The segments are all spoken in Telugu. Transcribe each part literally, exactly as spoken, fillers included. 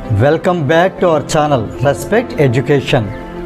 Welcome back to our channel Respect Education.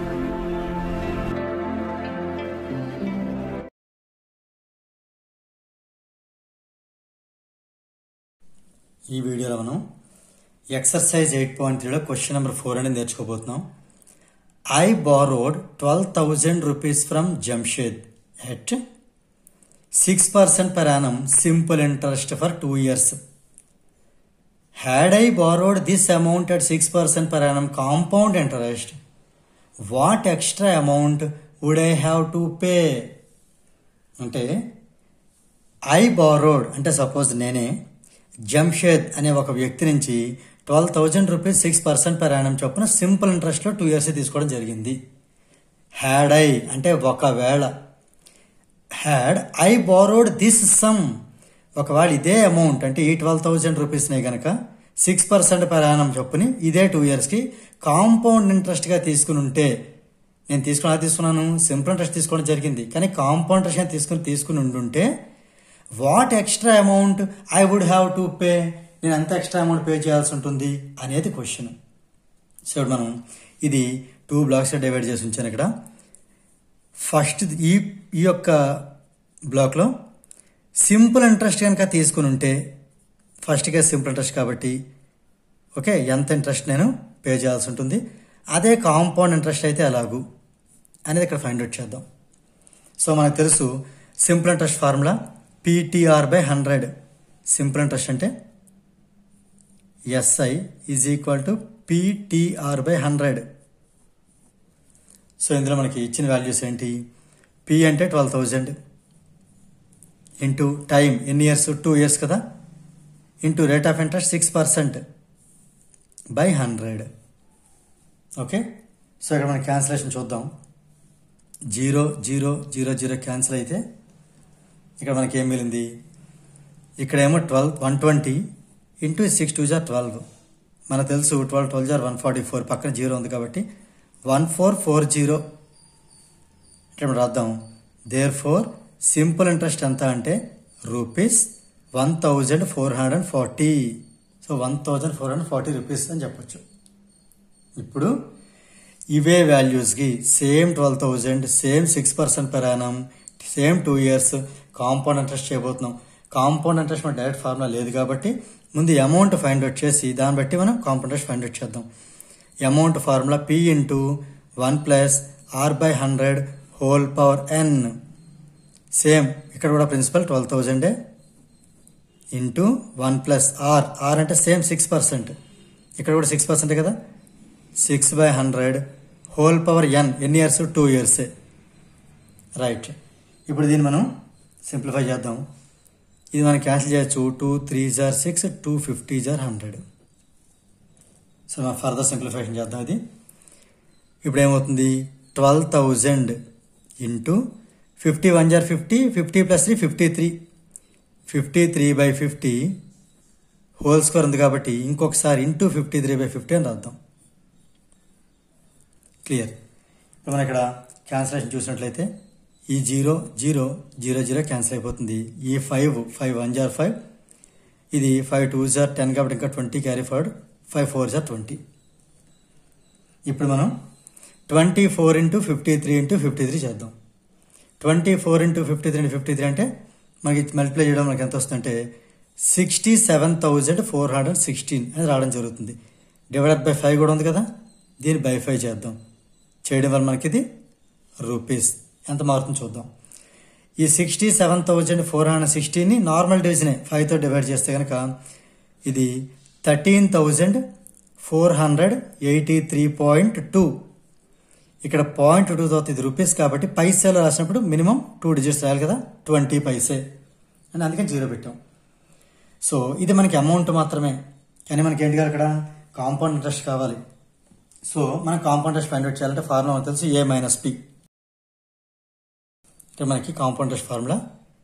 ఈ వీడియోలో మనం ఎక్సర్సైజ్ ఎయిట్ పాయింట్ త్రీలో క్వశ్చన్ నెంబర్ ఫోర్ అనేది నేర్చుకోబోతున్నాం. I borrowed twelve thousand rupees from Jamshed at six percent per annum simple interest for two years. Had I borrowed this amount at six percent per annum compound interest, what extra amount would I have to pay? అంటే ఐ బారోడ్ అంటే సపోజ్ నేనే జంషేద్ అనే ఒక వ్యక్తి నుంచి twelve thousand rupees six percent per annum చొప్పున సింపుల్ ఇంట్రెస్ట్లో టూ ఇయర్స్ తీసుకోవడం జరిగింది. హ్యాడ్ ఐ అంటే ఒకవేళ, had I borrowed this sum ఒకవేళ ఇదే అమౌంట్ అంటే ఈ ట్వెల్వ్ థౌజండ్ రూపీస్నే కనుక సిక్స్ పర్సెంట్ per annum చొప్పుని ఇదే టూ ఇయర్స్కి కాంపౌండ్ ఇంట్రెస్ట్గా తీసుకుని ఉంటే, నేను తీసుకుని తీసుకున్నాను సింపుల్ ఇంట్రెస్ట్ తీసుకోవడం జరిగింది కానీ కాంపౌండ్ ఇంట్రెస్ట్ తీసుకుని తీసుకుని ఉండుంటే what extra amount I would have to pay, నేను ఎంత ఎక్స్ట్రా అమౌంట్ పే చేయాల్సి ఉంటుంది అనేది క్వశ్చన్. సో మనం ఇది టూ బ్లాక్స్గా డివైడ్ చేసి ఉంచాను. ఇక్కడ ఫస్ట్ ఈ ఈ యొక్క బ్లాక్లో సింపుల్ ఇంట్రెస్ట్ కనుక తీసుకుని ఉంటే ఫస్ట్గా సింపుల్ ఇంట్రెస్ట్ కాబట్టి ఓకే ఎంత ఇంట్రెస్ట్ నేను పే చేయాల్సి ఉంటుంది, అదే కాంపౌండ్ ఇంట్రెస్ట్ అయితే ఎలాగూ అనేది ఇక్కడ ఫైండ్ అవుట్ చేద్దాం. సో మనకు తెలుసు simple interest formula PTR by hundred. Simple interest అంటే SI is equal to PTR by hundred. So ఇందులో మనకి ఇచ్చిన వాల్యూస్ ఏంటి, పి అంటే ట్వెల్వ్ థౌజండ్ ఇంటూ టైం ఎన్ని ఇయర్స్ టూ ఇయర్స్ కదా, into rate of interest six percent by hundred. Okay so ఇక్కడ మనం క్యాన్సిలేషన్ చూద్దాం. Zero zero zero zero cancel అయితే ఇక్కడ మనకి ఏం మిగిలింది, ఇక్కడేమో twelve one twenty into six two జార్ ట్వెల్వ్, మనకు తెలుసు ట్వెల్వ్ ట్వెల్వ్ జార్ వన్ ఫార్టీ ఫోర్ పక్కన జీరో ఉంది కాబట్టి వన్ ఫోర్ ఫోర్ జీరో ఇక్కడ మనం రాద్దాం. దేర్ ఫోర్ సింపుల్ ఇంట్రెస్ట్ ఎంత అంటే rupees one thousand four hundred and forty. So one thousand four hundred forty rupees అని చెప్పొచ్చు. ఇప్పుడు ఇవే వాల్యూస్కి same twelve thousand same six percent per annum same two years compound interest చేయబోతున్నాం. కాంపౌండ్ ఇంట్రెస్ట్ మన డైరెక్ట్ ఫార్ములా లేదు కాబట్టి ముందు అమౌంట్ ఫైండ్ అవుట్ చేసి దాన్ని బట్టి మనం కాంపౌండ్ ఇంట్రెస్ట్ ఫైండ్ అవుట్ చేద్దాం. Amount formula P into one plus R by hundred whole power N. Same ఇక్కడ కూడా ప్రిన్సిపల్ ట్వెల్వ్ థౌజండే into one plus R, R అంటే సేమ్ సిక్స్ పర్సెంట్ ఇక్కడ కూడా సిక్స్ పర్సెంటే కదా, six by hundred whole power N ఎన్ని ఇయర్స్ టూ ఇయర్సే. రైట్, ఇప్పుడు దీన్ని మనం సింప్లిఫై చేద్దాం. ఇది మనం క్యాన్సిల్ చేయొచ్చు, టూ త్రీ జార్ సిక్స్ టూ ఫిఫ్టీ జార్ హండ్రెడ్. సో మనం ఫర్దర్ సింప్లిఫికేషన్ చేద్దాం. ఇది ఇప్పుడు ఏమవుతుంది, twelve thousand into fifty one జార్ fifty, fifty plus three fifty three, fifty three by fifty whole square ఉంది కాబట్టి ఇంకొకసారి into fifty three by fifty అని రాద్దాం. క్లియర్. ఇప్పుడు మనం ఇక్కడ క్యాన్సిలేషన్ చూసినట్లయితే ఈ zero zero zero zero cancel అయిపోతుంది. ఈ ఫైవ్ ఫైవ్ వన్ జార్ ఫైవ్, ఇది ఫైవ్ టూ జార్ టెన్ కాబట్టి ఇంకా twenty carry forward, five four జార్ ట్వంటీ. ఇప్పుడు మనం twenty four into fifty three into fifty three చేద్దాం. Twenty four into fifty three into fifty three అంటే మనకి మల్టిప్లై చేయడం మనకి ఎంత వస్తుందంటే sixty seven thousand four hundred sixteen అని రావడం జరుగుతుంది. డివైడెడ్ బై ఫైవ్ కూడా ఉంది కదా, దీన్ని బై ఫైవ్ చేద్దాం. చేయడం వల్ల మనకి ఇది రూపీస్ ఎంత మారుతుందో చూద్దాం. ఈ sixty seven thousand four hundred సిక్స్టీన్ని నార్మల్ డివిజనే ఫైవ్తో డివైడ్ చేస్తే కనుక ఇది thirteen thousand four hundred eighty three point two. ఇక్కడ పాయింట్ టూ తర్వాత ఇది రూపీస్ కాబట్టి పైసలు రాసినప్పుడు మినిమం టూ డిజిట్స్ రాయాలి కదా, ట్వంటీ పైసే అని అందుకని జీరో పెట్టాం. సో ఇది మనకి అమౌంట్ మాత్రమే కానీ మనకి ఏంటి కావాలి, ఇక్కడ కాంపౌండ్ ఇంట్రెస్ట్ కావాలి. సో మనం కాంపౌండ్ ఇంట్రెస్ట్ ఫైండ్ అవుట్ చేయాలంటే ఫార్ములా మనకు తెలుసు ఏ మైనస్ పి. ఇక్కడ మనకి compound interest formula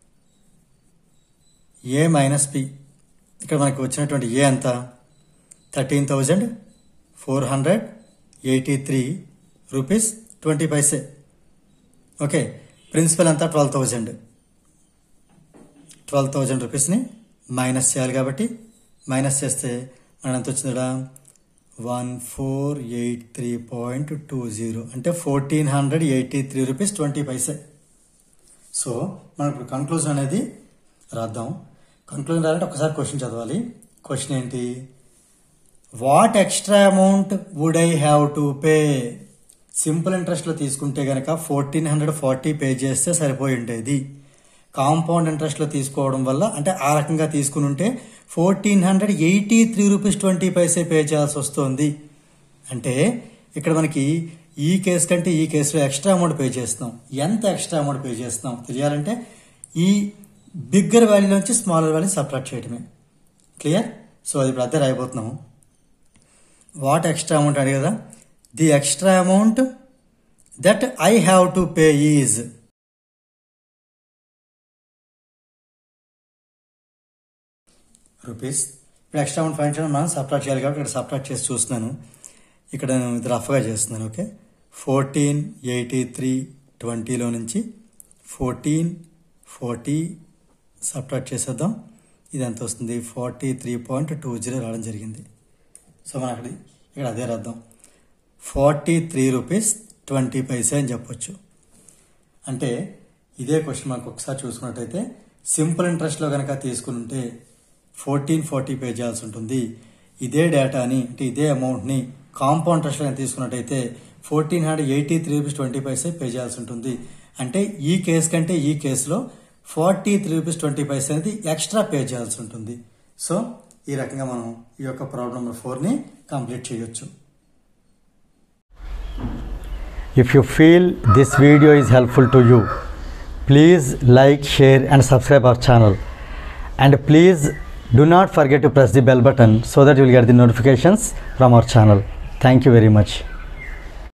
A minus P. ఇక్కడ మనకి వచ్చినటువంటి ఏ ఎంత, thirteen thousand four hundred eighty three rupees twenty paise. Okay, principal అంతా ట్వెల్వ్ థౌజండ్ ట్వెల్వ్ థౌజండ్ రూపీస్ని మైనస్ చేయాలి కాబట్టి మైనస్ చేస్తే మన ఎంత వచ్చిందా one four eight three point two zero అంటే fourteen hundred eighty three rupees twenty paise. So మనం ఇప్పుడు కన్క్లూజన్ అనేది రాద్దాం. కన్క్లూజన్ రాయాలంటే ఒకసారి క్వశ్చన్ చదవాలి. క్వశ్చన్ ఏంటి? What extra amount would I have to pay? Simple ఇంట్రెస్ట్లో తీసుకుంటే కనుక ఫోర్టీన్ హండ్రెడ్ ఫార్టీ పే చేస్తే సరిపోయి ఉండేది. కాంపౌండ్ ఇంట్రెస్ట్లో తీసుకోవడం వల్ల అంటే ఆ రకంగా తీసుకుని ఉంటే fourteen hundred eighty three rupees twenty paise pay చేయాల్సి వస్తుంది. అంటే ఇక్కడ మనకి ఈ కేసు కంటే ఈ కేసులో ఎక్స్ట్రా అమౌంట్ పే చేస్తున్నాం. ఎంత ఎక్స్ట్రా అమౌంట్ పే చేస్తున్నాం తెలియాలంటే ఈ బిగ్గర్ వాల్యూ నుంచి స్మాలర్ వాల్యూ సబ్ట్రాక్ట్ చేయడమే. క్లియర్? సో అది ఇప్పుడు అదే రాయబోతున్నాం. వాట్ ఎక్స్ట్రా అమౌంట్ అడిగి కదా, the extra amount that I have to pay is rupees. ఇప్పుడు ఎక్స్ట్రా అమౌంట్ ఫైండ్ చేయడం మనం సబ్ట్రాక్ట్ చేయాలి కాబట్టి ఇక్కడ సబ్ట్రాక్ట్ చేసి చూస్తున్నాను. ఇక్కడ నేను ఇది రఫ్గా చేస్తున్నాను. ఓకే, ఫోర్టీన్ ఎయిటీ త్రీ ట్వంటీలో నుంచి ఫోర్టీన్ ఫార్టీ సబ్ట్రాక్ట్ చేసేద్దాం. ఇది ఎంత వస్తుంది? Forty three point two zero రావడం జరిగింది. సో మనం అక్కడ ఇక్కడ అదే రాద్దాం. Forty three rupees twenty paise అని చెప్పొచ్చు. అంటే ఇదే క్వశ్చన్ మనకు ఒకసారి చూసుకున్నట్టయితే సింపుల్ ఇంట్రెస్ట్లో కనుక తీసుకుని ఉంటే ఫోర్టీన్ ఫార్టీ పే చేయాల్సి ఉంటుంది. ఇదే డేటాని అంటే ఇదే అమౌంట్ని కాంపౌండ్ ఇంట్రెస్ట్లో కనుక తీసుకున్నట్టయితే fourteen hundred eighty three rupees twenty paise pay చేయాల్సి ఉంటుంది. అంటే ఈ కేసు కంటే ఈ కేసులో forty three rupees twenty paise అనేది ఎక్స్ట్రా పే చేయాల్సి ఉంటుంది. సో ఈ రకంగా మనం ఈ యొక్క ప్రాబ్లం నెంబర్ ఫోర్ని కంప్లీట్ చేయొచ్చు. If you feel this video is helpful to you, please like, share and subscribe our channel. And please do not forget to press the bell button so that you will get the notifications from our channel. Thank you very much.